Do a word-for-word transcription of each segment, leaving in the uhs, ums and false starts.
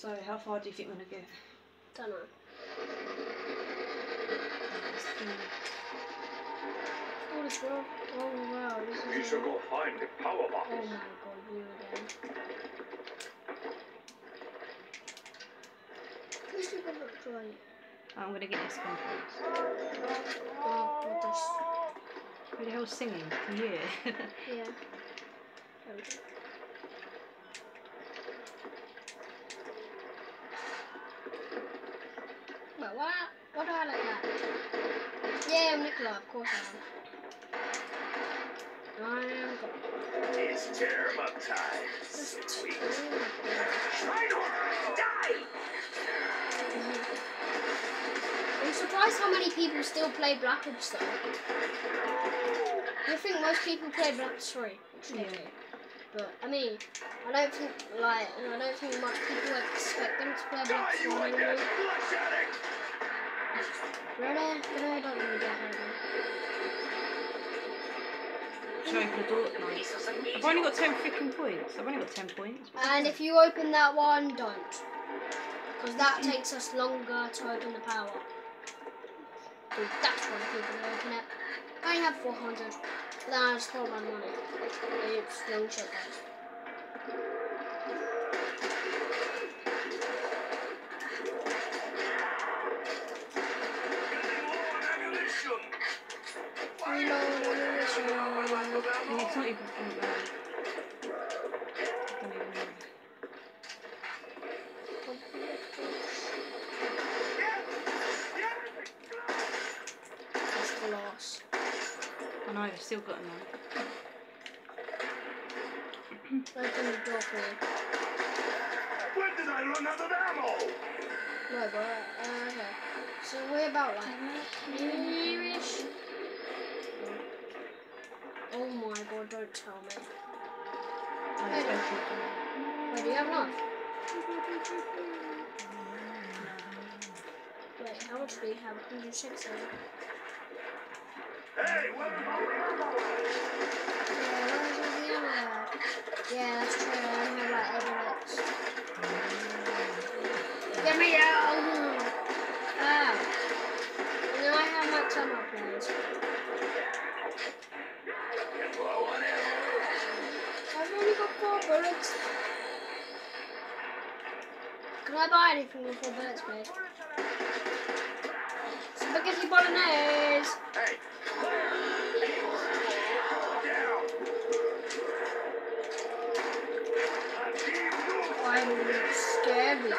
So, how far do you think we're going to get? Don't know. Oh, this world. Oh, wow. This is We should go find the power box. Oh, my God. You again. Who's going to try it? I'm going to get this one first. Oh, God. This. Who the hell's singing? Can you hear it? Yeah. There we go. But what? What do I like that? Yeah, I'm Nicola, of course I am. I am God. It's Terma time. Sweet. Shiner, die! I'm surprised how many people still play Black Ops though. I think most people play Black Ops three. Yeah. But I mean, I don't think like I don't think much people expect them to play Black Ops Die, you one like anymore. that flesh addict! Really? But I don't really get it. Should I open the door? Nice. I've only got ten freaking points. I've only got ten points. And if you open that one, don't. Because that takes us longer to open the power. So that's why people open it. I only have four hundred. Then I just hold my money. It's long shot, guys. Reload ammunition. And it's not even from there. I don't even know. That's the loss. I know, I've still got enough. Open the door for you. When did I run out of ammo? No, but, uh, okay. So we're about like here-ish. Oh my God, don't tell me. Wait, Wait, do you have enough? Wait, how much do you have? one hundred sixty. Hey, where's my ammo? Yeah, where's all the ammo at? Yeah, that's true. I only have like eight minutes. Get me out! Ah. And then I have max ammo, please. Low on ammo. I've only got four bullets. Can I buy anything with four bullets, please? Spaghetti bolognese! Hey, down. I'm scary.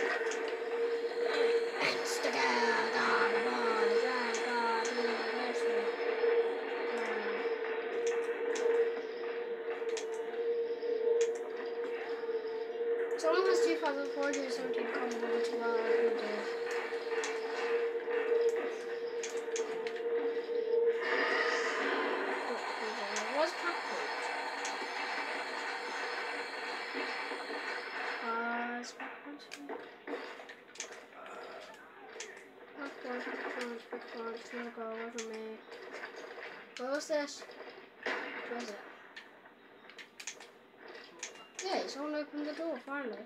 Someone has two thousand four hundred seventeen common to well every day. What's popcorn? Uh, is popcorn Popcorn, popcorn, popcorn, it's gonna go away from me. What was this? What is it? Yeah, someone opened the door, finally.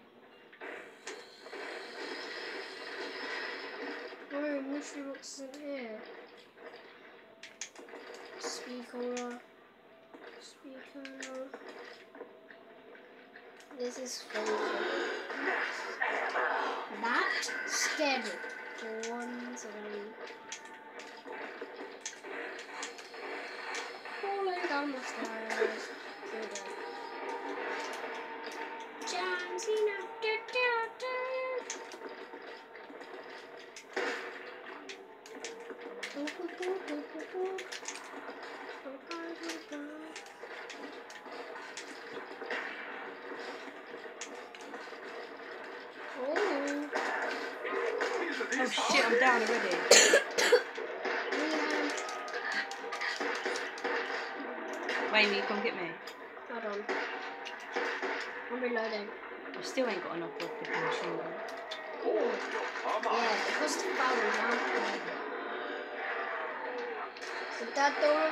Oh, mystery box isn't here. Speaker. Speaker. This is fun. That scared me for one second. Falling down the stairs. Here we go. John Cena. Da, da, da. Ooh, ooh, ooh, ooh, ooh, ooh. Oh shit, I'm down already. Wayne, come get me. Hold on. I'm reloading. I still ain't got enough of the machine gun. Yeah, because the power down. With that door.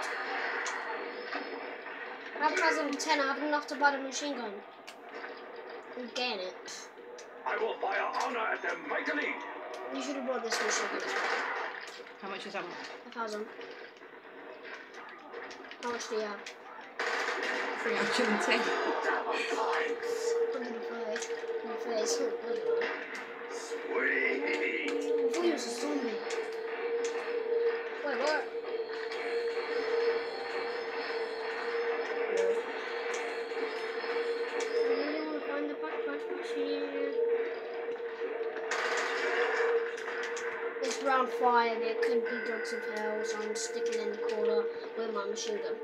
I have one thousand ten, I have enough to buy the machine gun. I'm getting it. I will fire honor at them mightily. You should have brought this machine gun as well. How much is that one? A thousand. How much do you have? three hundred and ten. one hundred thirty. one hundred thirty. It's not good enough. Sweet. I thought he was a zombie. Wait, what? I really want to find the backpack machine. It's round five, it could be Dogs of Hell, so I'm sticking in the corner with my machine gun.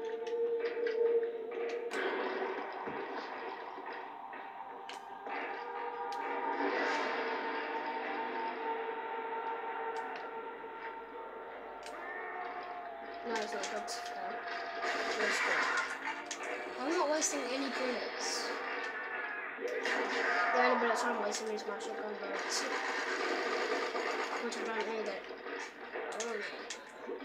No, it's not Dogs of Hell. It's good. I'm not wasting any bullets. The only bullets I'm wasting is my shotgun bullets. Which I don't need it. I don't need it.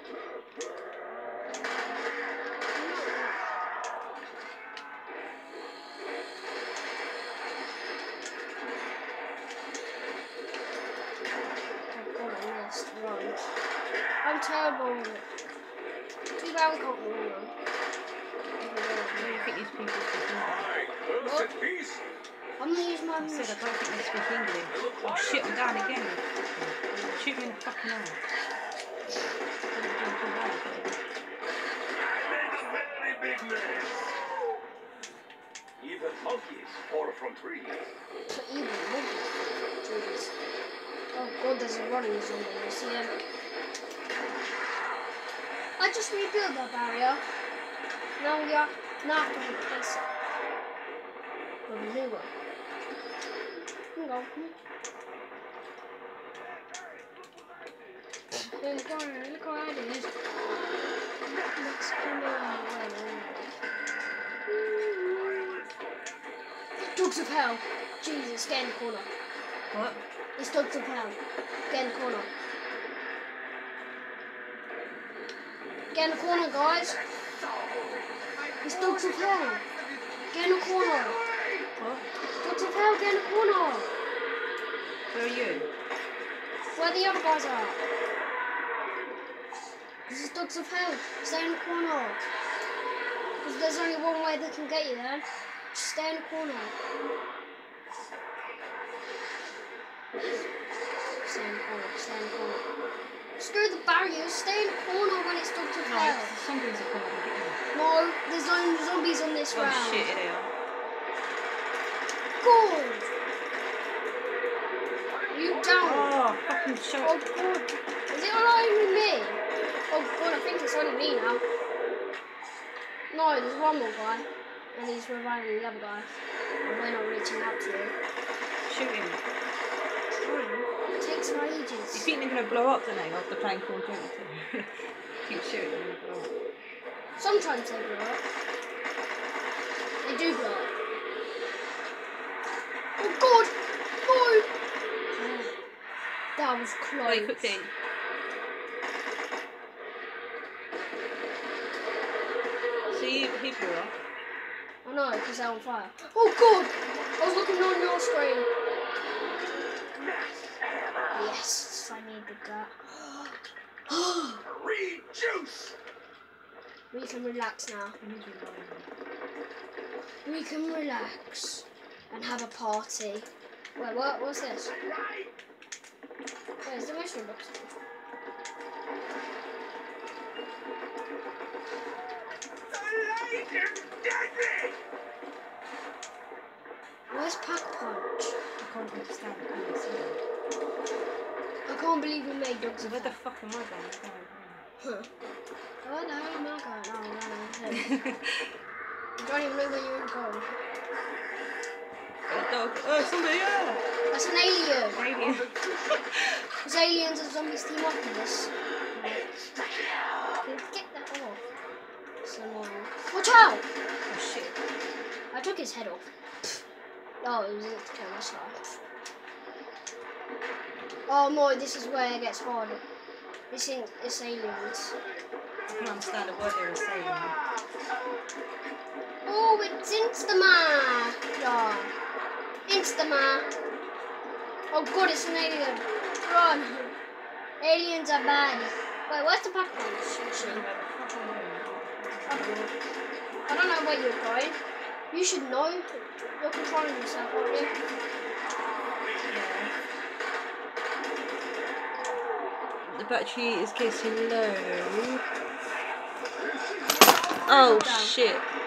Oh god, I missed. Run. I'm terrible at it. Too bad we can't run. Do you think these people speak English? My cursed peace. I'm gonna use my I said I don't think they speak English. Oh shit, I'm down again. Shoot me in the fucking eye. I made a very big mess. Even monkeys fall from trees. So evil monkeys. Jeez. Oh god, there's a running zombie. You see him? I just rebuilt that barrier. Now we are now I have to replace it with a new one. Hang on. Look what look what I did. Let's come on. Dogs of Hell. Jesus, get in the corner. What? It's Dogs of Hell. Get in the corner. Get in the corner, guys. It's Dogs of Hell. Get in the corner. What? Dogs of Hell, get in the corner. Where are you? Where the other guys are. This is Dogs of Hell. Stay in the corner. Because there's only one way they can get you there. Just stay in the corner. Stay in the corner. Stay in the corner. Screw the barriers. Stay in the corner when it's Dogs of No, Hell. the zombies are coming to get me. No, there's no zombies on this Oh round. shit, they are. God! You down? Oh, fucking shot. Oh god. Is it only me? Oh god, I think it's only me now. No, there's one more guy. And he's reviving the other guy. And we're not reaching out to you. Shoot him. It takes no You ages. think they're going to blow up, don't they, after playing Call of Duty? Keep shooting them. Blow up. Sometimes they blow up. They do blow up. Oh god! No! That was Oh, he close. cooked it. See, he blew up. I know, because they're on fire. Oh god! I was looking on your screen. Yes, I needed that. Rejuice. We can relax now. We can relax and have a party. Wait, what? What's this? Where's the mushroom box? The light is deadly. Where's Pack Punch? I can't understand it. I can't see it. I can't believe we made dogs of Where the Hell. fuck am I going? Huh. Oh no, my god, no, no, no. You don't even know where you're going. A dog. Oh, somebody, yeah! That's an alien. Alien. Because aliens and zombies team up in this. Get that off. It's annoying. Watch out! Oh shit. I took his head off. Oh, it was it to kill this guy. Oh no, this is where it gets hard. This is it's aliens. I can't understand a word they were saying. Oh, it's Instama! Yeah. Instama! Oh god, it's an alien. Run. Aliens are bad. Wait, where's the popcorn machine? I don't know where you're going. You should know. You're controlling yourself, aren't you? The battery is getting low. Oh shit.